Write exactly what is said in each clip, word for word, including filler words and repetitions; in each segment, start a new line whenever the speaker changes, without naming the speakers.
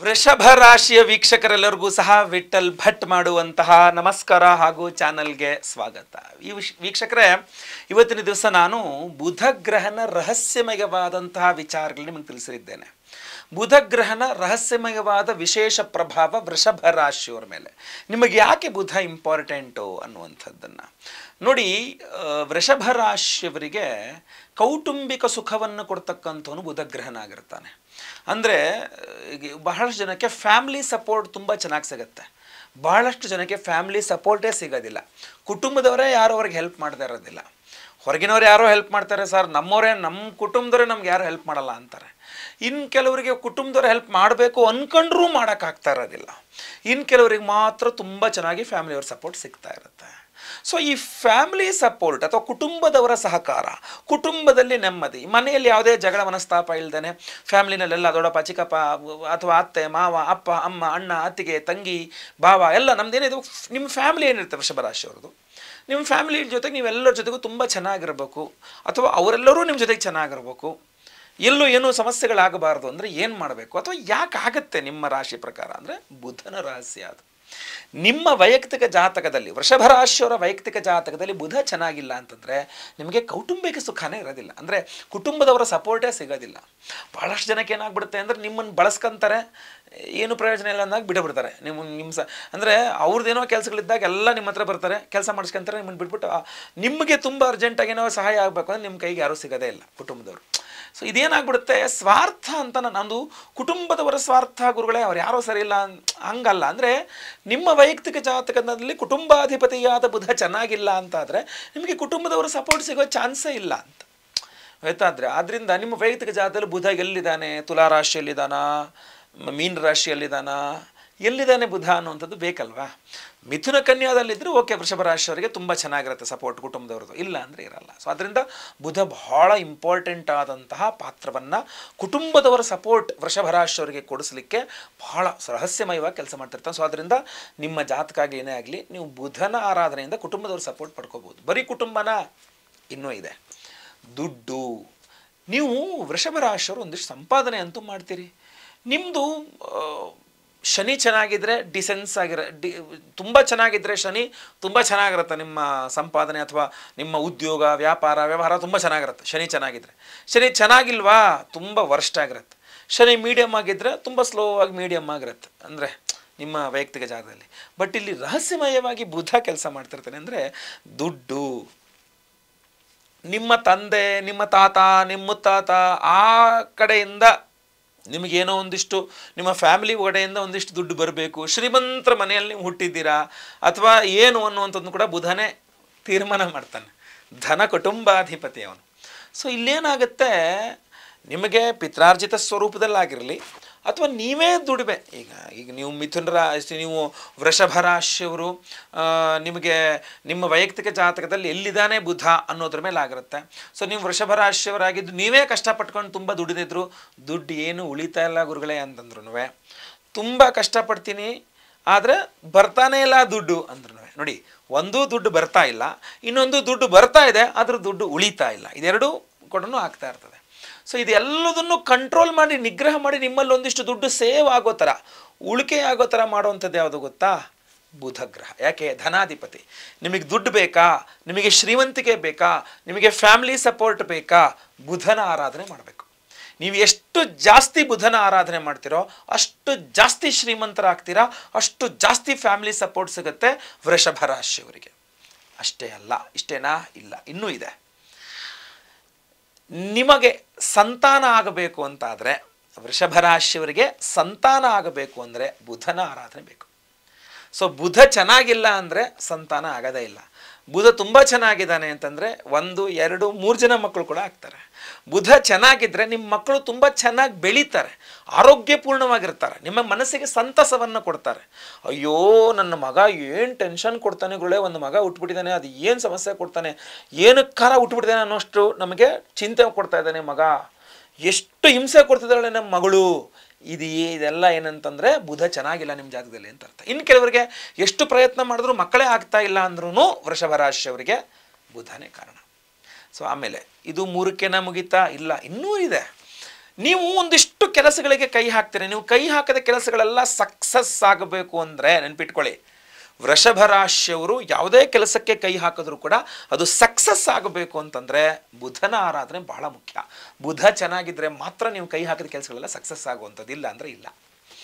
ವೃಷಭ ರಾಶಿಯ ವೀಕ್ಷಕರೆಲ್ಲರಿಗೂ ಸಹ ವಿಠಲ್ ಭಟ್ ಮಾಡುವಂತಹ ನಮಸ್ಕಾರ ಹಾಗೂ ಚಾನಲ್ಗೆ ಸ್ವಾಗತ. ಈ ವೀಕ್ಷಕರೇ, ಇವತ್ತಿನ ದಿವಸ ನಾನು ಬುಧ ಗ್ರಹನ ರಹಸ್ಯಮಯವಾದಂತಹ ವಿಚಾರಗಳನ್ನ ನಿಮಗೆ ತಿಳಿಸಿದ್ದೇನೆ. ಬುಧ ಗ್ರಹನ ರಹಸ್ಯಮಯವಾದ ವಿಶೇಷ ಪ್ರಭಾವ ವೃಷಭ ರಾಶಿಯವರ ಮೇಲೆ. ನಿಮಗೆ ಯಾಕೆ ಬುಧ ಇಂಪಾರ್ಟೆಂಟು ಅನ್ನುವಂಥದ್ದನ್ನು ನೋಡಿ. ವೃಷಭ ರಾಶಿಯವರಿಗೆ ಕೌಟುಂಬಿಕ ಸುಖವನ್ನು ಕೊಡ್ತಕ್ಕಂಥವನು ಬುಧ ಗ್ರಹನಾಗಿರ್ತಾನೆ. ಅಂದರೆ ಬಹಳಷ್ಟು ಜನಕ್ಕೆ ಫ್ಯಾಮಿಲಿ ಸಪೋರ್ಟ್ ತುಂಬ ಚೆನ್ನಾಗಿ ಸಿಗುತ್ತೆ. ಬಹಳಷ್ಟು ಜನಕ್ಕೆ ಫ್ಯಾಮಿಲಿ ಸಪೋರ್ಟೇ ಸಿಗೋದಿಲ್ಲ. ಕುಟುಂಬದವರೇ ಯಾರು ಅವ್ರಿಗೆ ಹೆಲ್ಪ್ ಮಾಡದೇ ಇರೋದಿಲ್ಲ. ಹೊರಗಿನವ್ರು ಯಾರೋ ಹೆಲ್ಪ್ ಮಾಡ್ತಾರೆ ಸರ್, ನಮ್ಮವರೇ ನಮ್ಮ ಕುಟುಂಬದವರೇ ನಮ್ಗೆ ಯಾರು ಹೆಲ್ಪ್ ಮಾಡಲ್ಲ ಅಂತಾರೆ. ಇನ್ನು ಕೆಲವರಿಗೆ ಕುಟುಂಬದವ್ರು ಹೆಲ್ಪ್ ಮಾಡಬೇಕು ಅಂದ್ಕೊಂಡ್ರೂ ಮಾಡೋಕ್ಕಾಗ್ತಾ ಇರೋದಿಲ್ಲ. ಇನ್ನು ಕೆಲವರಿಗೆ ಮಾತ್ರ ತುಂಬ ಚೆನ್ನಾಗಿ ಫ್ಯಾಮಿಲಿಯವ್ರ ಸಪೋರ್ಟ್ ಸಿಗ್ತಾ ಇರುತ್ತೆ. ಸೊ ಈ ಫ್ಯಾಮಿಲಿ ಸಪೋರ್ಟ್ ಅಥವಾ ಕುಟುಂಬದವರ ಸಹಕಾರ, ಕುಟುಂಬದಲ್ಲಿ ನೆಮ್ಮದಿ, ಮನೆಯಲ್ಲಿ ಯಾವುದೇ ಜಗಳ ಮನಸ್ತಾಪ ಇಲ್ದೇನೆ ಫ್ಯಾಮಿಲಿನಲ್ಲೆಲ್ಲ ದೊಡ್ಡಪ್ಪ ಚಿಕ್ಕಪ್ಪ ಅಥವಾ ಅತ್ತೆ ಮಾವ ಅಪ್ಪ ಅಮ್ಮ ಅಣ್ಣ ಅತ್ತಿಗೆ ತಂಗಿ ಭಾವ ಎಲ್ಲ ನಮ್ಮದೇನಿದು ನಿಮ್ಮ ಫ್ಯಾಮಿಲಿ ಏನಿರುತ್ತೆ ವೃಷಭ ರಾಶಿಯವ್ರದ್ದು, ನಿಮ್ಮ ಫ್ಯಾಮಿಲಿ ಜೊತೆಗೆ ನೀವೆಲ್ಲರ ಜೊತೆಗೂ ತುಂಬ ಚೆನ್ನಾಗಿರ್ಬೇಕು ಅಥವಾ ಅವರೆಲ್ಲರೂ ನಿಮ್ಮ ಜೊತೆಗೆ ಚೆನ್ನಾಗಿರ್ಬೇಕು. ಎಲ್ಲೂ ಏನೂ ಸಮಸ್ಯೆಗಳಾಗಬಾರ್ದು ಅಂದರೆ ಏನು ಮಾಡಬೇಕು ಅಥವಾ ಯಾಕೆ ಆಗುತ್ತೆ ನಿಮ್ಮ ರಾಶಿ ಪ್ರಕಾರ ಅಂದರೆ ಬುಧನ ರಹಸ್ಯ ಅದು. ನಿಮ್ಮ ವೈಯಕ್ತಿಕ ಜಾತಕದಲ್ಲಿ ವೃಷಭ ರಾಶಿಯವರ ವೈಯಕ್ತಿಕ ಜಾತಕದಲ್ಲಿ ಬುಧ ಚೆನ್ನಾಗಿಲ್ಲ ಅಂತಂದರೆ ನಿಮಗೆ ಕೌಟುಂಬಿಕ ಸುಖನೇ ಇರೋದಿಲ್ಲ. ಅಂದರೆ ಕುಟುಂಬದವರ ಸಪೋರ್ಟೇ ಸಿಗೋದಿಲ್ಲ. ಭಾಳಷ್ಟು ಜನಕ್ಕೆ ಏನಾಗ್ಬಿಡುತ್ತೆ ಅಂದರೆ ನಿಮ್ಮನ್ನು ಬಳಸ್ಕೊಂತಾರೆ, ಏನು ಪ್ರಯೋಜನ ಇಲ್ಲ ಅಂದಾಗ ಬಿಡಬಿಡ್ತಾರೆ. ನಿಮ್ಮ ನಿಮ್ಮ ಸ ಅಂದರೆ ಅವ್ರದ್ದೇನೋ ಕೆಲಸಗಳಿದ್ದಾಗ ಎಲ್ಲ ನಿಮ್ಮ ಹತ್ರ ಬರ್ತಾರೆ, ಕೆಲಸ ಮಾಡಿಸ್ಕೊಂತಾರೆ, ನಿಮ್ಮನ್ನು ಬಿಟ್ಬಿಟ್ಟು ನಿಮಗೆ ತುಂಬ ಅರ್ಜೆಂಟಾಗಿ ಏನೋ ಸಹಾಯ ಆಗಬೇಕು ಅಂದರೆ ನಿಮ್ಮ ಕೈಗೆ ಯಾರೂ ಸಿಗೋದೇ ಇಲ್ಲ ಕುಟುಂಬದವರು. ಸೊ ಇದೇನಾಗ್ಬಿಡುತ್ತೆ, ಸ್ವಾರ್ಥ ಅಂತ ನಂದು ಕುಟುಂಬದವರ ಸ್ವಾರ್ಥ ಗುರುಗಳೇ ಅವ್ರು ಯಾರೋ ಸರಿ ಇಲ್ಲ ಹಂಗಲ್ಲ. ಅಂದರೆ ನಿಮ್ಮ ವೈಯಕ್ತಿಕ ಜಾತಕದಲ್ಲಿ ಕುಟುಂಬಾಧಿಪತಿಯಾದ ಬುಧ ಚೆನ್ನಾಗಿಲ್ಲ ಅಂತಾದರೆ ನಿಮಗೆ ಕುಟುಂಬದವರ ಸಪೋರ್ಟ್ ಸಿಗೋ ಚಾನ್ಸೇ ಇಲ್ಲ ಅಂತ ಆಯ್ತಾದರೆ. ಆದ್ದರಿಂದ ನಿಮ್ಮ ವೈಯಕ್ತಿಕ ಜಾತಕದಲ್ಲಿ ಬುಧ ಎಲ್ಲಿದ್ದಾನೆ, ತುಲಾ ರಾಶಿಯಲ್ಲಿದ್ದಾನ, ಮೀನ ರಾಶಿಯಲ್ಲಿದ್ದಾನ, ಎಲ್ಲಿದ್ದಾನೆ ಬುಧ ಅನ್ನುವಂಥದ್ದು ಬೇಕಲ್ವಾ. ಮಿಥುನ ಕನ್ಯಾದಲ್ಲಿದ್ದರೆ ಓಕೆ, ವೃಷಭ ರಾಶಿಯವರಿಗೆ ತುಂಬ ಚೆನ್ನಾಗಿರುತ್ತೆ ಸಪೋರ್ಟ್ ಕುಟುಂಬದವ್ರದ್ದು, ಇಲ್ಲ ಅಂದರೆ ಇರಲ್ಲ. ಸೊ ಅದರಿಂದ ಬುಧ ಬಹಳ ಇಂಪಾರ್ಟೆಂಟ್ ಆದಂತಹ ಪಾತ್ರವನ್ನು ಕುಟುಂಬದವರ ಸಪೋರ್ಟ್ ವೃಷಭ ರಾಶಿಯವರಿಗೆ ಕೊಡಿಸ್ಲಿಕ್ಕೆ ಬಹಳ ರಹಸ್ಯಮಯವಾಗಿ ಕೆಲಸ ಮಾಡ್ತಿರ್ತಾನೆ. ಸೊ ಅದರಿಂದ ನಿಮ್ಮ ಜಾತಕ ಆಗಲಿ ಏನೇ ಆಗಲಿ ನೀವು ಬುಧನ ಆರಾಧನೆಯಿಂದ ಕುಟುಂಬದವ್ರ ಸಪೋರ್ಟ್ ಪಡ್ಕೋಬೋದು. ಬರೀ ಕುಟುಂಬನ ಇನ್ನೂ ಇದೆ ದುಡ್ಡು. ನೀವು ವೃಷಭ ರಾಶಿಯವರು ಒಂದಿಷ್ಟು ಸಂಪಾದನೆ ಅಂತೂ ಮಾಡ್ತೀರಿ. ನಿಮ್ಮದು ಶನಿ ಚೆನ್ನಾಗಿದ್ದರೆ ಡಿಸೆನ್ಸ್ ಆಗಿರೋ ಡಿ ತುಂಬ ಚೆನ್ನಾಗಿದ್ದರೆ ಶನಿ ತುಂಬ ಚೆನ್ನಾಗಿರುತ್ತೆ ನಿಮ್ಮ ಸಂಪಾದನೆ ಅಥವಾ ನಿಮ್ಮ ಉದ್ಯೋಗ ವ್ಯಾಪಾರ ವ್ಯವಹಾರ ತುಂಬ ಚೆನ್ನಾಗಿರುತ್ತೆ ಶನಿ ಚೆನ್ನಾಗಿದ್ದರೆ. ಶನಿ ಚೆನ್ನಾಗಿಲ್ವಾ ತುಂಬ ವರ್ಸ್ಟ್ ಆಗಿರುತ್ತೆ. ಶನಿ ಮೀಡಿಯಮ್ ಆಗಿದ್ದರೆ ತುಂಬ ಸ್ಲೋ ಆಗಿ ಮೀಡಿಯಮ್ ಆಗಿರುತ್ತೆ ಅಂದರೆ ನಿಮ್ಮ ವೈಯಕ್ತಿಕ ಜಾಗದಲ್ಲಿ. ಬಟ್ ಇಲ್ಲಿ ರಹಸ್ಯಮಯವಾಗಿ ಬುಧ ಕೆಲಸ ಮಾಡ್ತಿರ್ತಾನೆ. ಅಂದರೆ ದುಡ್ಡು, ನಿಮ್ಮ ತಂದೆ ನಿಮ್ಮ ತಾತ ನಿಮ್ಮ ಮುತ್ತಾತ ಆ ಕಡೆಯಿಂದ ನಿಮಗೇನೋ ಒಂದಿಷ್ಟು ನಿಮ್ಮ ಫ್ಯಾಮಿಲಿ ಕಡೆಯಿಂದ ಒಂದಿಷ್ಟು ದುಡ್ಡು ಬರಬೇಕು, ಶ್ರೀಮಂತರ ಮನೆಯಲ್ಲಿ ನೀವು ಹುಟ್ಟಿದ್ದೀರಾ ಅಥವಾ ಏನು ಅನ್ನುವಂಥದ್ದು ಕೂಡ ಬುಧನೇ ತೀರ್ಮಾನ ಮಾಡ್ತಾನೆ. ಧನ ಕುಟುಂಬಾಧಿಪತಿ ಅವನು. ಸೊ ಇಲ್ಲೇನಾಗುತ್ತೆ, ನಿಮಗೆ ಪಿತ್ರಾರ್ಜಿತ ಸ್ವರೂಪದಲ್ಲಾಗಿರಲಿ ಅಥವಾ ನೀವೇ ದುಡಿಮೆ. ಈಗ ಈಗ ನೀವು ಮಿಥುನ ರಾಶಿ, ನೀವು ವೃಷಭ ರಾಶಿಯವರು, ನಿಮಗೆ ನಿಮ್ಮ ವೈಯಕ್ತಿಕ ಜಾತಕದಲ್ಲಿ ಎಲ್ಲಿದ್ದಾನೆ ಬುಧ ಅನ್ನೋದ್ರ ಮೇಲೆ ಆಗಿರುತ್ತೆ. ಸೊ ನೀವು ವೃಷಭ ರಾಶಿಯವರಾಗಿದ್ದು ನೀವೇ ಕಷ್ಟಪಟ್ಕೊಂಡು ತುಂಬ ದುಡಿದಿದ್ರು ದುಡ್ಡು ಏನು ಉಳಿತಾ ಇಲ್ಲ ಗುರುಗಳೇ ಅಂತಂದ್ರೂ, ತುಂಬ ಕಷ್ಟಪಡ್ತೀನಿ ಆದರೆ ಬರ್ತಾನೇ ಇಲ್ಲ ದುಡ್ಡು ಅಂದ್ರೂ ನೋಡಿ, ಒಂದು ದುಡ್ಡು ಬರ್ತಾ ಇಲ್ಲ, ಇನ್ನೊಂದು ದುಡ್ಡು ಬರ್ತಾ ಇದೆ ಆದರೂ ದುಡ್ಡು ಉಳಿತಾ ಇಲ್ಲ. ಇದೆರಡೂ ಕೂಡ ಆಗ್ತಾ ಇರ್ತದೆ. ಸೊ ಇದೆಲ್ಲದನ್ನು ಕಂಟ್ರೋಲ್ ಮಾಡಿ ನಿಗ್ರಹ ಮಾಡಿ ನಿಮ್ಮಲ್ಲಿ ಒಂದಿಷ್ಟು ದುಡ್ಡು ಸೇವ್ ಆಗೋ ಥರ ಉಳಿಕೆ ಆಗೋ ಥರ ಮಾಡುವಂಥದ್ದು ಯಾವುದು ಗೊತ್ತಾ? ಬುಧ ಗ್ರಹ. ಯಾಕೆ? ಧನಾಧಿಪತಿ. ನಿಮಗೆ ದುಡ್ಡು ಬೇಕಾ, ನಿಮಗೆ ಶ್ರೀಮಂತಿಕೆ ಬೇಕಾ, ನಿಮಗೆ ಫ್ಯಾಮಿಲಿ ಸಪೋರ್ಟ್ ಬೇಕಾ, ಬುಧನ ಆರಾಧನೆ ಮಾಡಬೇಕು. ನೀವು ಎಷ್ಟು ಜಾಸ್ತಿ ಬುಧನ ಆರಾಧನೆ ಮಾಡ್ತೀರೋ ಅಷ್ಟು ಜಾಸ್ತಿ ಶ್ರೀಮಂತರಾಗ್ತೀರಾ, ಅಷ್ಟು ಜಾಸ್ತಿ ಫ್ಯಾಮಿಲಿ ಸಪೋರ್ಟ್ ಸಿಗುತ್ತೆ ವೃಷಭ ರಾಶಿಯವರಿಗೆ. ಅಷ್ಟೇ ಅಲ್ಲ, ಇಷ್ಟೇನಾ? ಇಲ್ಲ, ಇನ್ನೂ ಇದೆ. ನಿಮಗೆ ಸಂತಾನ ಆಗಬೇಕು ಅಂತಾದರೆ ವೃಷಭ ರಾಶಿಯವರಿಗೆ ಸಂತಾನ ಆಗಬೇಕು ಅಂದರೆ ಬುಧನ ಆರಾಧನೆ ಬೇಕು. ಸೊ ಬುಧ ಚೆನ್ನಾಗಿಲ್ಲ ಅಂದರೆ ಸಂತಾನ ಆಗೋದೇ ಇಲ್ಲ. ಬುಧ ತುಂಬ ಚೆನ್ನಾಗಿದ್ದಾನೆ ಅಂತಂದರೆ ಒಂದು ಎರಡು ಮೂರು ಜನ ಮಕ್ಕಳು ಕೂಡ ಆಗ್ತಾರೆ. ಬುಧ ಚೆನ್ನಾಗಿದ್ದರೆ ನಿಮ್ಮ ಮಕ್ಕಳು ತುಂಬ ಚೆನ್ನಾಗಿ ಬೆಳೀತಾರೆ, ಆರೋಗ್ಯಪೂರ್ಣವಾಗಿರ್ತಾರೆ, ನಿಮ್ಮ ಮನಸ್ಸಿಗೆ ಸಂತಸವನ್ನು ಕೊಡ್ತಾರೆ. ಅಯ್ಯೋ ನನ್ನ ಮಗ ಏನು ಟೆನ್ಷನ್ ಕೊಡ್ತಾನೆ ಗುಳೆ, ಒಂದು ಮಗ ಹುಟ್ಬಿಟ್ಟಿದ್ದಾನೆ, ಅದು ಏನು ಸಮಸ್ಯೆ ಕೊಡ್ತಾನೆ, ಏನಕ್ಕಾರ ಹುಟ್ಬಿಟ್ಟಿದ್ದಾನೆ ಅನ್ನೋಷ್ಟು ನಮಗೆ ಚಿಂತೆ ಕೊಡ್ತಾ ಇದ್ದಾನೆ ಮಗ, ಎಷ್ಟು ಹಿಂಸೆ ಕೊಡ್ತಿದ್ದಾಳೆ ನಮ್ಮ ಮಗಳು. ಇದು ಇದೆಲ್ಲ ಏನಂತಂದರೆ ಬುಧ ಚೆನ್ನಾಗಿಲ್ಲ ನಿಮ್ಮ ಜಾತಕದಲ್ಲಿ ಅಂತ ಅರ್ಥ. ಇನ್ನು ಕೆಲವರಿಗೆ ಎಷ್ಟು ಪ್ರಯತ್ನ ಮಾಡಿದ್ರೂ ಮಕ್ಕಳೇ ಆಗ್ತಾ ಇಲ್ಲ ಅಂದ್ರೂ ವೃಷಭ ರಾಶಿಯವರಿಗೆ ಬುಧನೇ ಕಾರಣ. ಸೊ ಆಮೇಲೆ ಇದು ಮೂರಕ್ಕೆನ ಮುಗಿತಾ? ಇಲ್ಲ, ಇನ್ನೂ ಇದೆ. ನೀವು ಒಂದಿಷ್ಟು ಕೆಲಸಗಳಿಗೆ ಕೈ ಹಾಕ್ತೀರಿ. ನೀವು ಕೈ ಹಾಕದ ಕೆಲಸಗಳೆಲ್ಲ ಸಕ್ಸಸ್ ಆಗಬೇಕು ಅಂದರೆ ನೆನ್ಪಿಟ್ಕೊಳ್ಳಿ, ವೃಷಭ ರಾಶಿಯವರು ಯಾವುದೇ ಕೆಲಸಕ್ಕೆ ಕೈ ಹಾಕಿದ್ರು ಕೂಡ ಅದು ಸಕ್ಸಸ್ ಆಗಬೇಕು ಅಂತಂದರೆ ಬುಧನ ಆರಾಧನೆ ಬಹಳ ಮುಖ್ಯ. ಬುಧ ಚೆನ್ನಾಗಿದ್ದರೆ ಮಾತ್ರ ನೀವು ಕೈ ಹಾಕಿದ ಕೆಲಸಗಳೆಲ್ಲ ಸಕ್ಸಸ್ ಆಗುವಂಥದ್ದು, ಇಲ್ಲ ಅಂದರೆ ಇಲ್ಲ.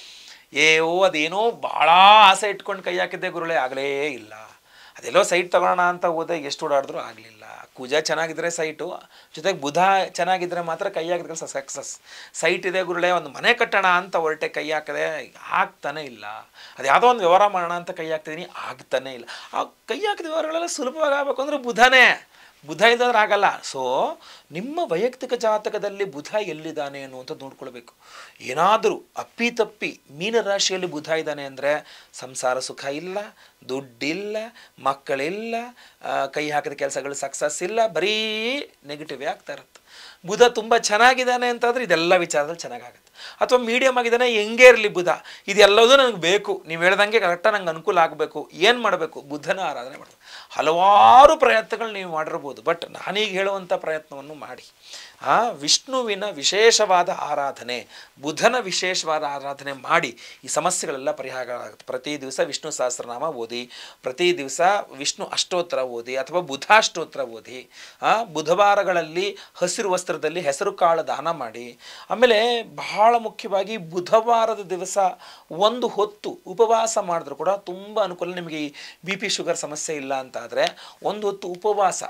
ಏವೋ ಅದೇನೋ ಭಾಳ ಆಸೆ ಇಟ್ಕೊಂಡು ಕೈ ಹಾಕಿದ್ದೆ ಗುರುಳೆ, ಆಗಲೇ ಇಲ್ಲ. ಅದೆಲ್ಲೋ ಸೈಟ್ ತಗೊಳ್ಳೋಣ ಅಂತ ಹೋದೆ, ಎಷ್ಟು ಓಡಾಡಿದ್ರು ಆಗಲಿಲ್ಲ. ಕುಜ ಚೆನ್ನಾಗಿದ್ದರೆ ಸೈಟು, ಜೊತೆಗೆ ಬುಧ ಚೆನ್ನಾಗಿದ್ದರೆ ಮಾತ್ರ ಕೈ ಹಾಕಿದ ಕೆಲಸ ಸಕ್ಸಸ್. ಸೈಟ್ ಇದೆ ಗುರುಳೆ, ಒಂದು ಮನೆ ಕಟ್ಟೋಣ ಅಂತ ಹೊರಟೆ, ಕೈ ಹಾಕದೆ ಆಗ್ತಾನೆ ಇಲ್ಲ. ಅದು ಯಾವುದೋ ಒಂದು ವ್ಯವಹಾರ ಮಾಡೋಣ ಅಂತ ಕೈ ಹಾಕ್ತಿದ್ದೀನಿ, ಆಗ್ತಾನೆ ಇಲ್ಲ. ಆ ಕೈ ಹಾಕಿದ ವ್ಯವಹಾರಗಳೆಲ್ಲ ಸುಲಭವಾಗಿ ಆಗಬೇಕು ಅಂದರೆ ಬುಧನೇ, ಬುಧ ಇಲ್ಲಾಂದ್ರೆ ಆಗಲ್ಲ. ಸೊ ನಿಮ್ಮ ವೈಯಕ್ತಿಕ ಜಾತಕದಲ್ಲಿ ಬುಧ ಎಲ್ಲಿದ್ದಾನೆ ಅನ್ನುವಂಥದ್ದು ನೋಡ್ಕೊಳ್ಬೇಕು. ಏನಾದರೂ ಅಪ್ಪಿತಪ್ಪಿ ಮೀನರಾಶಿಯಲ್ಲಿ ಬುಧ ಇದ್ದಾನೆ ಅಂದರೆ ಸಂಸಾರ ಸುಖ ಇಲ್ಲ, ದುಡ್ಡಿಲ್ಲ, ಮಕ್ಕಳಿಲ್ಲ, ಕೈ ಹಾಕಿದ ಕೆಲಸಗಳು ಸಕ್ಸಸ್ ಇಲ್ಲ, ಬರೀ ನೆಗೆಟಿವೇ ಆಗ್ತಾ ಇರುತ್ತೆ. ಬುಧ ತುಂಬ ಚೆನ್ನಾಗಿದ್ದಾನೆ ಅಂತಂದರೆ ಇದೆಲ್ಲ ವಿಚಾರದಲ್ಲಿ ಚೆನ್ನಾಗಾಗುತ್ತೆ. ಅಥವಾ ಮೀಡಿಯಮ್ ಆಗಿದ್ದಾನೆ, ಹೆಂಗೆ ಇರಲಿ ಬುಧ, ಇದೆಲ್ಲದೂ ನನಗೆ ಬೇಕು, ನೀವು ಹೇಳ್ದಂಗೆ ಕರೆಕ್ಟಾಗಿ ನಂಗೆ ಅನುಕೂಲ ಆಗಬೇಕು, ಏನು ಮಾಡಬೇಕು? ಬುಧನ ಆರಾಧನೆ ಮಾಡಬೇಕು. ಹಲವಾರು ಪ್ರಯತ್ನಗಳು ನೀವು ಮಾಡಿರ್ಬೋದು, ಬಟ್ ನಾನೀಗ ಹೇಳುವಂಥ ಪ್ರಯತ್ನವನ್ನು ಮಾಡಿ. ಆ ವಿಷ್ಣುವಿನ ವಿಶೇಷವಾದ ಆರಾಧನೆ, ಬುಧನ ವಿಶೇಷವಾದ ಆರಾಧನೆ ಮಾಡಿ ಈ ಸಮಸ್ಯೆಗಳೆಲ್ಲ ಪರಿಹಾರ ಆಗುತ್ತೆ. ಪ್ರತಿ ದಿವಸ ವಿಷ್ಣು ಸಹಸ್ರನಾಮ ಓದಿ, ಪ್ರತಿ ದಿವಸ ವಿಷ್ಣು ಅಷ್ಟೋತ್ತರ ಓದಿ ಅಥವಾ ಬುಧಾಷ್ಟೋತ್ತರ ಓದಿ. ಆ ಬುಧವಾರಗಳಲ್ಲಿ ಹಸಿರು ವಸ್ತ್ರದಲ್ಲಿ ಹೆಸರು ಕಾಳು ದಾನ ಮಾಡಿ. ಆಮೇಲೆ ಬಹಳ ಮುಖ್ಯವಾಗಿ ಬುಧವಾರದ ದಿವಸ ಒಂದು ಹೊತ್ತು ಉಪವಾಸ ಮಾಡಿದ್ರು ಕೂಡ ತುಂಬ ಅನುಕೂಲ. ನಿಮಗೆ ಈ ಬಿ ಪಿ ಶುಗರ್ ಸಮಸ್ಯೆ ಇಲ್ಲ ಅಂತ ಆದರೆ ಒಂದು ಹೊತ್ತು ಉಪವಾಸ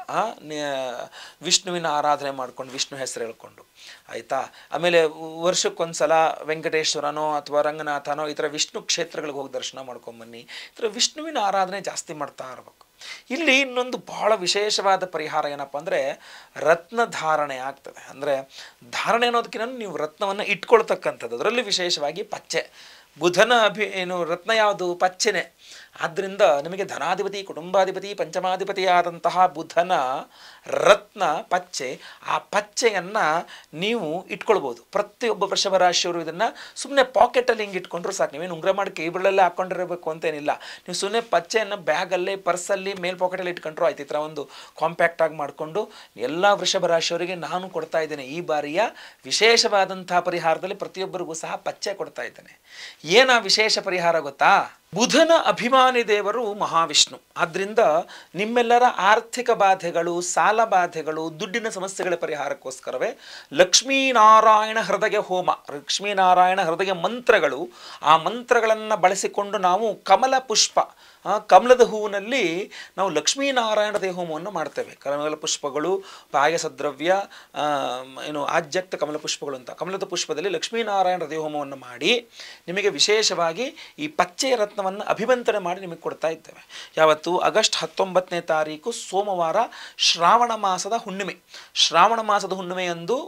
ವಿಷ್ಣುವಿನ ಆರಾಧನೆ ಮಾಡ್ಕೊಂಡು ವಿಷ್ಣು ಹೆಸರು ಹೇಳ್ಕೊಂಡು, ಆಯಿತಾ. ಆಮೇಲೆ ವರ್ಷಕ್ಕೊಂದ್ಸಲ ವೆಂಕಟೇಶ್ವರನೋ ಅಥವಾ ರಂಗನಾಥನೋ ಈ ಥರ ವಿಷ್ಣು ಕ್ಷೇತ್ರಗಳಿಗೆ ಹೋಗಿ ದರ್ಶನ ಮಾಡ್ಕೊಂಬನ್ನಿ. ಈ ಥರ ವಿಷ್ಣುವಿನ ಆರಾಧನೆ ಜಾಸ್ತಿ ಮಾಡ್ತಾ ಇರಬೇಕು. ಇಲ್ಲಿ ಇನ್ನೊಂದು ಬಹಳ ವಿಶೇಷವಾದ ಪರಿಹಾರ ಏನಪ್ಪ ಅಂದರೆ ರತ್ನ ಧಾರಣೆ ಆಗ್ತದೆ. ಅಂದರೆ ಧಾರಣೆ ಅನ್ನೋದಕ್ಕಿಂತ ನೀವು ರತ್ನವನ್ನು ಇಟ್ಕೊಳ್ತಕ್ಕಂಥದ್ದು, ಅದರಲ್ಲಿ ವಿಶೇಷವಾಗಿ ಪಚ್ಚೆ. ಬುಧನ ಅಭಿ ಏನು ರತ್ನ ಯಾವುದು? ಪಚ್ಚೆನೆ. ಆದ್ದರಿಂದ ನಿಮಗೆ ಧನಾಧಿಪತಿ, ಕುಟುಂಬಾಧಿಪತಿ, ಪಂಚಮಾಧಿಪತಿಯಾದಂತಹ ಬುಧನ ರತ್ನ ಪಚ್ಚೆ, ಆ ಪಚ್ಚೆಯನ್ನು ನೀವು ಇಟ್ಕೊಳ್ಬೋದು. ಪ್ರತಿಯೊಬ್ಬ ವೃಷಭ ರಾಶಿಯವರು ಇದನ್ನು ಸುಮ್ಮನೆ ಪಾಕೆಟಲ್ಲಿ ಹಿಂಗೆ ಇಟ್ಕೊಂಡ್ರು ಸಾಕು. ನೀವೇನು ಉಂಗುರ ಮಾಡಿ ಕೈಬಳಲ್ಲೇ ಹಾಕ್ಕೊಂಡಿರಬೇಕು ಅಂತೇನಿಲ್ಲ. ನೀವು ಸುಮ್ಮನೆ ಪಚ್ಚೆಯನ್ನು ಬ್ಯಾಗಲ್ಲಿ, ಪರ್ಸಲ್ಲಿ, ಮೇಲ್ ಪಾಕೆಟಲ್ಲಿ ಇಟ್ಕೊಂಡ್ರು ಆಯ್ತು. ಈ ಥರ ಒಂದು ಕಾಂಪ್ಯಾಕ್ಟಾಗಿ ಮಾಡಿಕೊಂಡು ಎಲ್ಲ ವೃಷಭ ರಾಶಿಯವರಿಗೆ ನಾನು ಕೊಡ್ತಾ ಇದ್ದೇನೆ ಈ ಬಾರಿಯ ವಿಶೇಷವಾದಂತಹ ಪರಿಹಾರದಲ್ಲಿ ಪ್ರತಿಯೊಬ್ಬರಿಗೂ ಸಹ ಪಚ್ಚೆ ಕೊಡ್ತಾ ಇದ್ದೇನೆ. ಏನ ವಿಶೇಷ ಪರಿಹಾರ ಗೊತ್ತಾ? ಬುಧನ ಅಭಿಮಾನಿ ದೇವರು ಮಹಾವಿಷ್ಣು. ಆದ್ದರಿಂದ ನಿಮ್ಮೆಲ್ಲರ ಆರ್ಥಿಕ ಬಾಧೆಗಳು, ಸಾಲ ಬಾಧೆಗಳು, ದುಡ್ಡಿನ ಸಮಸ್ಯೆಗಳ ಪರಿಹಾರಕ್ಕೋಸ್ಕರವೇ ಲಕ್ಷ್ಮೀನಾರಾಯಣ ಹೃದಯ ಹೋಮ, ಲಕ್ಷ್ಮೀನಾರಾಯಣ ಹೃದಯ ಮಂತ್ರಗಳು, ಆ ಮಂತ್ರಗಳನ್ನು ಬಳಸಿಕೊಂಡು ನಾವು ಕಮಲ ಪುಷ್ಪ, ಕಮಲದ ಹೂವಿನಲ್ಲಿ ನಾವು ಲಕ್ಷ್ಮೀನಾರಾಯಣ ಹೃದಯ ಹೋಮವನ್ನು ಮಾಡ್ತೇವೆ. ಕಮಲ ಪುಷ್ಪಗಳು, ಪಾಯಸ ದ್ರವ್ಯ, ಏನು ಆಜ್ಯಕ್ತ ಕಮಲ ಪುಷ್ಪಗಳು ಅಂತ, ಕಮಲದ ಪುಷ್ಪದಲ್ಲಿ ಲಕ್ಷ್ಮೀನಾರಾಯಣ ಹೃದಯ ಹೋಮವನ್ನು ಮಾಡಿ ನಿಮಗೆ ವಿಶೇಷವಾಗಿ ಈ ಪಚ್ಚೆಯ ರತ್ನವನ್ನು ಅಭಿಮಂತ್ರಣೆ ಮಾಡಿ ನಿಮಗೆ ಕೊಡ್ತಾ ಇದ್ದೇವೆ. ಯಾವತ್ತು? ಆಗಸ್ಟ್ ಹತ್ತೊಂಬತ್ತನೇ ತಾರೀಕು ಸೋಮವಾರ, ಶ್ರಾವಣ ಮಾಸದ ಹುಣ್ಣಿಮೆ. ಶ್ರಾವಣ ಮಾಸದ ಹುಣ್ಣಿಮೆಯಂದು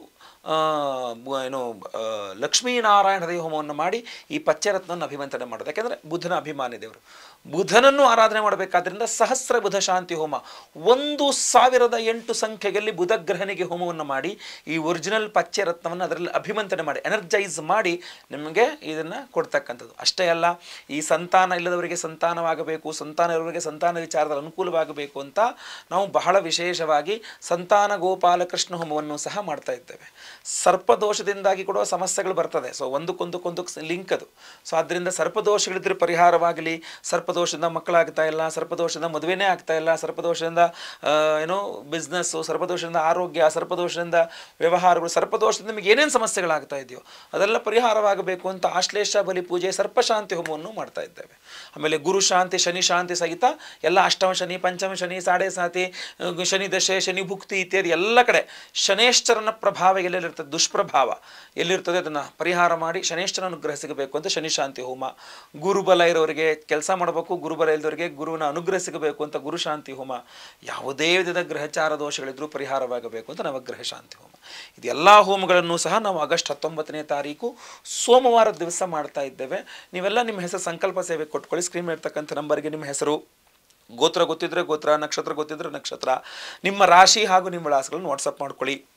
ಏನು ಲಕ್ಷ್ಮೀನಾರಾಯಣ ಹೃದಯ ಹೋಮವನ್ನು ಮಾಡಿ ಈ ಪಚ್ಚರತ್ನವನ್ನು ಅಭಿಮಂತ್ರಣೆ ಮಾಡೋದು. ಯಾಕೆಂದರೆ ಬುಧನ ಅಭಿಮಾನಿ ದೇವರು, ಬುಧನನ್ನು ಆರಾಧನೆ ಮಾಡಬೇಕಾದ್ರಿಂದ ಸಹಸ್ರ ಬುಧ ಶಾಂತಿ ಹೋಮ, ಒಂದು ಸಾವಿರದ ಎಂಟು ಸಂಖ್ಯೆಯಲ್ಲಿ ಬುಧ ಗ್ರಹನಿಗೆ ಹೋಮವನ್ನು ಮಾಡಿ ಈ ಒರಿಜಿನಲ್ ಪಚ್ಚೆ ರತ್ನವನ್ನು ಅದರಲ್ಲಿ ಅಭಿಮಂತ್ರಣೆ ಮಾಡಿ ಎನರ್ಜೈಸ್ ಮಾಡಿ ನಿಮಗೆ ಇದನ್ನು ಕೊಡ್ತಕ್ಕಂಥದ್ದು. ಅಷ್ಟೇ ಅಲ್ಲ, ಈ ಸಂತಾನ ಇಲ್ಲದವರಿಗೆ ಸಂತಾನವಾಗಬೇಕು, ಸಂತಾನ ಇರುವವರಿಗೆ ಸಂತಾನ ವಿಚಾರದಲ್ಲಿ ಅನುಕೂಲವಾಗಬೇಕು ಅಂತ ನಾವು ಬಹಳ ವಿಶೇಷವಾಗಿ ಸಂತಾನ ಗೋಪಾಲಕೃಷ್ಣ ಹೋಮವನ್ನು ಸಹ ಮಾಡ್ತಾ ಇದ್ದೇವೆ. ಸರ್ಪದೋಷದಿಂದಾಗಿ ಕೊಡುವ ಸಮಸ್ಯೆಗಳು ಬರ್ತದೆ. ಸೊ ಒಂದಕ್ಕೊಂದಕ್ಕೊಂದಕ್ಕೆ ಲಿಂಕ್ ಅದು. ಸೊ ಆದ್ದರಿಂದ ಸರ್ಪದೋಷಗಳಿದ್ರೆ ಪರಿಹಾರವಾಗಲಿ, ಸರ್ಪದೋಷದಿಂದ ಮಕ್ಕಳಾಗ್ತಾ ಇಲ್ಲ, ಸರ್ಪದೋಷದಿಂದ ಮದುವೆನೇ ಆಗ್ತಾ ಇಲ್ಲ, ಸರ್ಪದೋಷದಿಂದ ಏನೋ ಬಿಸ್ನೆಸ್ಸು, ಸರ್ಪದೋಷದಿಂದ ಆರೋಗ್ಯ, ಸರ್ಪದೋಷದಿಂದ ವ್ಯವಹಾರಗಳು, ಸರ್ಪದೋಷದಿಂದ ನಿಮಗೆ ಏನೇನು ಸಮಸ್ಯೆಗಳಾಗ್ತಾ ಇದೆಯೋ ಅದೆಲ್ಲ ಪರಿಹಾರವಾಗಬೇಕು ಅಂತ ಆಶ್ಲೇಷ ಬಲಿ ಪೂಜೆ, ಸರ್ಪಶಾಂತಿ ಹೋಮವನ್ನು ಮಾಡ್ತಾ ಇದ್ದೇವೆ. ಆಮೇಲೆ ಗುರು ಶಾಂತಿ, ಶನಿ ಶಾಂತಿ ಸಹಿತ ಎಲ್ಲ ಅಷ್ಟಮ ಶನಿ, ಪಂಚಮ ಶನಿ, ಸಾಡೆ ಸಾತಿ, ಶನಿ ದಶೆ, ಶನಿ ಭುಕ್ತಿ ಇತ್ಯಾದಿ ಎಲ್ಲ ಕಡೆ ಶನೇಶ್ವರನ ಪ್ರಭಾವ ಎಲ್ಲೆಲ್ಲಿರ್ತದೆ, ದುಷ್ಪ್ರಭಾವ ಎಲ್ಲಿರ್ತದೆ ಅದನ್ನು ಪರಿಹಾರ ಮಾಡಿ ಶನೇಶ್ವರನ ಅನುಗ್ರಹ ಸಿಗಬೇಕು ಅಂತ ಶನಿ ಶಾಂತಿ ಹೋಮ. ಗುರುಬಲ ಇರೋರಿಗೆ ಕೆಲಸ ಮಾಡಬೇಕು, ಗುರುಬಲ ಇಲ್ಲದವರಿಗೆ ಗುರುವಿನ ಅನುಗ್ರಹ ಸಿಗಬೇಕು ಅಂತ ಗುರು ಶಾಂತಿ ಹೋಮ. ಯಾವುದೇ ವಿಧದ ಗ್ರಹಚಾರ ದೋಷಗಳಿದ್ರೂ ಪರಿಹಾರವಾಗಬೇಕು ಅಂತ ನವಗ್ರಹ ಶಾಂತಿ ಹೋಮ. ಇದೆಲ್ಲ ಹೋಮಗಳನ್ನು ಸಹ ನಾವು ಆಗಸ್ಟ್ ಹತ್ತೊಂಬತ್ತನೇ ತಾರೀಕು ಸೋಮವಾರದ ದಿವಸ ಮಾಡ್ತಾ ಇದ್ದೇವೆ. ನೀವೆಲ್ಲ ನಿಮ್ಮ ಹೆಸರು ಸಂಕಲ್ಪ ಸೇವೆ ಕೊಟ್ಕೊಳ್ಳಿ. ಸ್ಕ್ರೀನ್ ಇರ್ತಕ್ಕಂಥ ನಂಬರ್ಗೆ ನಿಮ್ಮ ಹೆಸರು, ಗೋತ್ರ ಗೊತ್ತಿದ್ರೆ ಗೋತ್ರ, ನಕ್ಷತ್ರ ಗೊತ್ತಿದ್ರೆ ನಕ್ಷತ್ರ, ನಿಮ್ಮ ರಾಶಿ ಹಾಗೂ ನಿಮ್ಮ ವಿಳಾಸಗಳನ್ನು ವಾಟ್ಸಪ್ ಮಾಡ್ಕೊಳ್ಳಿ.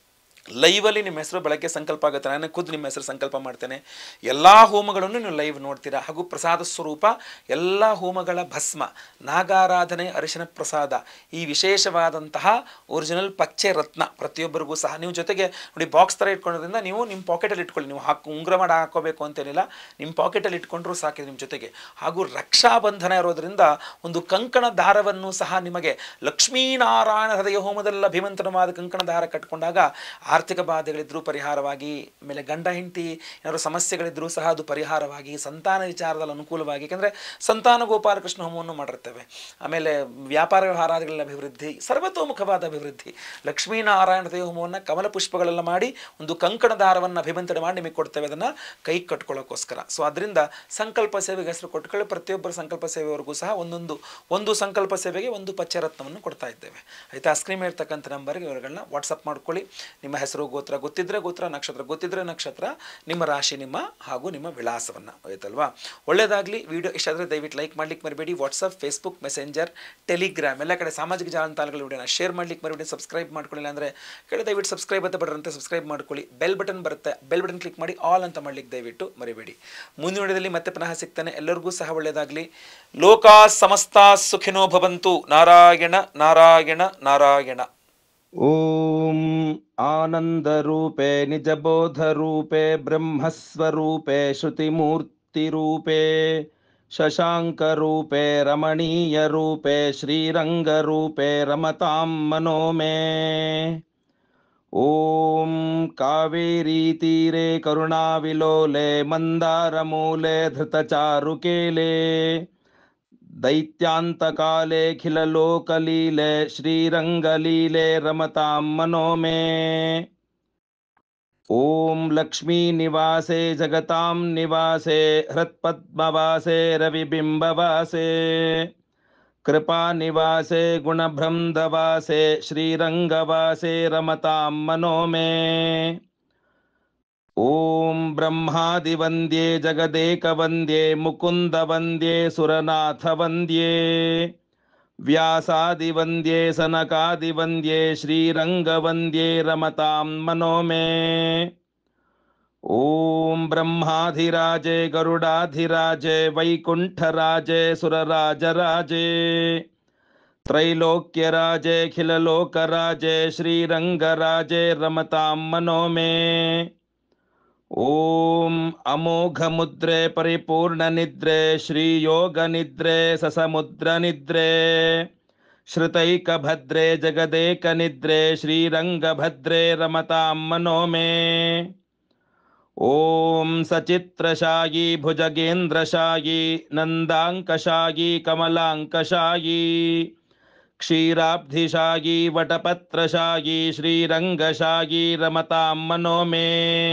ಲೈವಲ್ಲಿ ನಿಮ್ಮ ಹೆಸರು ಬೆಳಗ್ಗೆ ಸಂಕಲ್ಪ ಆಗುತ್ತೆ, ನಾನು ಖುದ್ದು ನಿಮ್ಮ ಹೆಸರು ಸಂಕಲ್ಪ ಮಾಡ್ತೇನೆ. ಎಲ್ಲ ಹೋಮಗಳನ್ನು ನೀವು ಲೈವ್ ನೋಡ್ತೀರಾ. ಹಾಗೂ ಪ್ರಸಾದ ಸ್ವರೂಪ ಎಲ್ಲ ಹೋಮಗಳ ಭಸ್ಮ, ನಾಗಾರಾಧನೆ, ಅರಿಶಿನ ಪ್ರಸಾದ, ಈ ವಿಶೇಷವಾದಂತಹ ಒರಿಜಿನಲ್ ಪಚ್ಚೆ ರತ್ನ ಪ್ರತಿಯೊಬ್ಬರಿಗೂ ಸಹ ನೀವು ಜೊತೆಗೆ ನೋಡಿ ಬಾಕ್ಸ್ ಥರ ಇಟ್ಕೊಳ್ಳೋದ್ರಿಂದ ನೀವು ನಿಮ್ಮ ಪಾಕೆಟಲ್ಲಿ ಇಟ್ಕೊಳ್ಳಿ. ನೀವು ಹಾಕಿ ಉಂಗುರ ಮಾಡಿ ಹಾಕೋಬೇಕು ಅಂತೇನಿಲ್ಲ, ನಿಮ್ಮ ಪಾಕೆಟಲ್ಲಿ ಇಟ್ಕೊಂಡ್ರೂ ಸಾಕಿದೆ ನಿಮ್ಮ ಜೊತೆಗೆ. ಹಾಗೂ ರಕ್ಷಾಬಂಧನ ಇರೋದರಿಂದ ಒಂದು ಕಂಕಣ ದಾರವನ್ನು ಸಹ ನಿಮಗೆ ಲಕ್ಷ್ಮೀನಾರಾಯಣ ಹೃದಯ ಹೋಮದಲ್ಲಿ ಅಭಿಮಂತ್ರಣವಾದ ಕಂಕಣ ದಾರ ಕಟ್ಕೊಂಡಾಗ ಆರ್ಥಿಕ ಬಾಧೆಗಳಿದ್ರೂ ಪರಿಹಾರವಾಗಿ, ಆಮೇಲೆ ಗಂಡ ಹೆಂಡತಿ ಏನಾದರೂ ಸಮಸ್ಯೆಗಳಿದ್ರೂ ಸಹ ಅದು ಪರಿಹಾರವಾಗಿ, ಸಂತಾನ ವಿಚಾರದಲ್ಲಿ ಅನುಕೂಲವಾಗಿ, ಯಾಕೆಂದರೆ ಸಂತಾನ ಗೋಪಾಲಕೃಷ್ಣ ಹೋಮವನ್ನು ಮಾಡಿರ್ತೇವೆ. ಆಮೇಲೆ ವ್ಯಾಪಾರ ವ್ಯವಹಾರಗಳ ಅಭಿವೃದ್ಧಿ, ಸರ್ವತೋಮುಖವಾದ ಅಭಿವೃದ್ಧಿ. ಲಕ್ಷ್ಮೀನಾರಾಯಣ ದೇವ ಹೋಮವನ್ನು ಕಮಲ ಪುಷ್ಪಗಳೆಲ್ಲ ಮಾಡಿ ಒಂದು ಕಂಕಣ ದಾರವನ್ನು ಅಭಿಮಂತ್ರಣೆ ಮಾಡಿ ನಿಮಗೆ ಕೊಡ್ತೇವೆ, ಅದನ್ನು ಕೈ ಕಟ್ಕೊಳ್ಳೋಕ್ಕೋಸ್ಕರ. ಸೊ ಅದರಿಂದ ಸಂಕಲ್ಪ ಸೇವೆಗೆ ಹೆಸರು ಕೊಟ್ಕೊಳ್ಳಿ. ಪ್ರತಿಯೊಬ್ಬರ ಸಂಕಲ್ಪ ಸೇವೆವರೆಗೂ ಸಹ ಒಂದೊಂದು ಒಂದು ಸಂಕಲ್ಪ ಸೇವೆಗೆ ಒಂದು ಪಚ್ಚರತ್ನವನ್ನು ಕೊಡ್ತಾ ಇದ್ದೇವೆ. ಆಯಿತಾ? ಸ್ಕ್ರೀನ್ ಇರ್ತಕ್ಕಂಥ ನಂಬರ್ಗೆ ಇವರುಗಳನ್ನ ವಾಟ್ಸಪ್ ಮಾಡ್ಕೊಳ್ಳಿ. ನಿಮ್ಮ ಹೆಸರು ಗೋತ್ರ ಗೊತ್ತಿದ್ರೆ ಗೋತ್ರ, ನಕ್ಷತ್ರ ಗೊತ್ತಿದ್ರೆ ನಕ್ಷತ್ರ, ನಿಮ್ಮ ರಾಶಿ ನಿಮ್ಮ ಹಾಗೂ ನಿಮ್ಮ ವಿಳಾಸವನ್ನು. ಆಯ್ತಲ್ವಾ? ಒಳ್ಳೆಯದಾಗಲಿ. ವಿಡಿಯೋ ಇಷ್ಟ ಆದರೆ ದಯವಿಟ್ಟು ಲೈಕ್ ಮಾಡ್ಲಿಕ್ಕೆ ಮರಿಬೇಡಿ. ವಾಟ್ಸಪ್, ಫೇಸ್ಬುಕ್, ಮೆಸೆಂಜರ್, ಟೆಲಿಗ್ರಾಮ್ ಎಲ್ಲ ಕಡೆ ಸಾಮಾಜಿಕ ಜಾಲತಾಣಗಳ ವಿಡಿಯೋನ ಶೇರ್ ಮಾಡ್ಲಿಕ್ಕೆ ಮರಿಬೇಡಿ. ಸಬ್ಸ್ಕ್ರೈಬ್ ಮಾಡ್ಕೊಳ್ಳಿಲ್ಲ ಅಂದರೆ ಕಡೆ ದಯವಿಟ್ಟು ಸಬ್ಸ್ಕ್ರೈಬ್ ಅಂತ ಬಡ್ರಂತೆ ಸಬ್ಸ್ಕ್ರೈಬ್ ಮಾಡ್ಕೊಳ್ಳಿ. ಬೆಲ್ ಬಟನ್ ಬರುತ್ತೆ, ಬೆಲ್ ಬಟನ್ ಕ್ಲಿಕ್ ಮಾಡಿ ಆಲ್ ಅಂತ ಮಾಡ್ಲಿಕ್ಕೆ ದಯವಿಟ್ಟು ಮರಿಬೇಡಿ. ಮುಂದಿನ ವಿಡಿಯೋದಲ್ಲಿ ಮತ್ತೆ ಪುನಃ ಸಿಗ್ತಾನೆ. ಎಲ್ಲರಿಗೂ ಸಹ ಒಳ್ಳೆಯದಾಗಲಿ. ಲೋಕಾ ಸಮಸ್ತ ಸುಖಿನೋ ಭವಂತು. ನಾರಾಯಣ ನಾರಾಯಣ ನಾರಾಯಣ.
ಓಂ ಆನಂದರೂಪೇ ನಿಜಬೋಧರೂಪೇ ಬ್ರಹ್ಮಸ್ವರೂಪೇ ಶ್ರುತಿಮೂರ್ತಿರೂಪೇ ಶಶಾಂಕರೂಪೇ ರಮಣೀಯರೂಪೇ ಶ್ರೀರಂಗರೂಪೇ ರಮತಾಂ ಮನೋ ಮೇ. ಓಂ ಕಾವೇರೀತೀರೆ ಕರುಣಾವಿಲೋಲೆ ಮಂದಾರಮೂಲೆ ಧೃತಚಾರುಕೇಲೆ ದೈತ್ಯಾಂತಕಾಲೆ ಖಿಲಲೋಕಲೀಲೆ ಶ್ರೀರಂಗಲೀಲೆ ರಮತಾಂ ಮನೋ ಮೇ. ಓಂ ಲಕ್ಷ್ಮೀ ನಿವಾಸೆ ಜಗತಾಂ ನಿವಾಸೆ ಹೃತ್ಪದ್ಮವಾಸೆ ರವಿಬಿಂಬವಾಸೆ ಕೃಪಾ ನಿವಾಸೆ ಗುಣಭ್ರಂದವಾಸೆ ಶ್ರೀರಂಗವಾಸೆ ರಮತಾಂ ಮನೋ ಮೇ. ಓಂ ಬ್ರಹ್ಮಾದಿವಂದ್ಯೆ ಜಗದೇಕವಂದ್ಯೆ ಮುಕುಂದವಂದ್ಯೆ ಸುರನಾಥವಂದ್ಯೆ ವ್ಯಾಸಾದಿವಂದ್ಯೆ ಸನಕಾದಿವಂದ್ಯೆ ಶ್ರೀರಂಗವಂದ್ಯೆ ರಮತಾಂ ಮನೋ ಮೇ. ಓಂ ಬ್ರಹ್ಮಾಧಿರಾಜೆ ಗರುಡಾಧಿರಾಜೆ ವೈಕುಂಠರಾಜೆ ಸುರರಾಜರಾಜೆ ತ್ರೈಲೋಕ್ಯರಾಜೆ ಖಿಲಲೋಕರಾಜೆ ಶ್ರೀರಂಗರಾಜೆ ರಮತಾಂ ಮನೋ ಮೇ. ಓಂ ಅಮೋಘ ಮುದ್ರೆ ಪರಿಪೂರ್ಣ ನಿದ್ರೆ ಶ್ರೀಯೋಗ ನಿದ್ರೆ ಸಸಮುದ್ರ ನಿದ್ರೆ ಶ್ರುತೈಕ ಭದ್ರೆ ಜಗದೇಕ ನಿದ್ರೆ ಶ್ರೀರಂಗ ಭದ್ರೆ ರಮತಾಂ ಮನೋ ಮೇ. ಓಂ ಸಚಿತ್ರಶಾಯಿ ಭುಜಗೇಂದ್ರಶಾಯಿ ನಂದಾಂಕಶಾಯಿ ಕಮಲಾಂಕಶಾಯಿ ಕ್ಷೀರಾಬ್ಧಿಶಾಯಿ ವಟಪತ್ರಶಾಯಿ ಶ್ರೀರಂಗಶಾಯಿ ರಮತಾಂ ಮನೋ ಮೇ.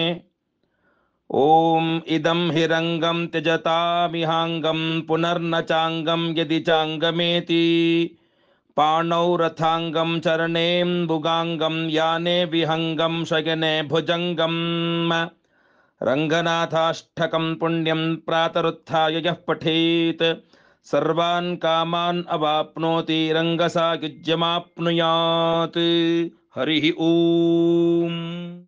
ಓಂ ಇದಂ ಹಿರಂಗಂ ತ್ಯಜತಾಮಿಹಾಂಗಂ ಪುನರ್ನ ಚಾಂಗಂ ಯದಿ ಚಾಂಗಮೇತಿ ಪಾಣೌ ರಥಾಂಗಂ ಚರಣೇಂಬುಗಾಂಗಂ ಯಾನೆ ವಿಹಂಗಂ ಶಯನೆ ಭುಜಂಗಂ ರಂಗನಾಥಾಷ್ಟಕಂ ಪುಣ್ಯಂ ಪ್ರಾತರುತ್ಥಾಯ ಯಃ ಪಠೇತ್ ಸರ್ವಾನ್ ಕಾಮಾನ್ ಅವಾಪ್ನೋತಿ ರಂಗಸಾಯುಜ್ಯಮಾಪ್ನುಯಾತ್. ಹರಿ ಓಂ.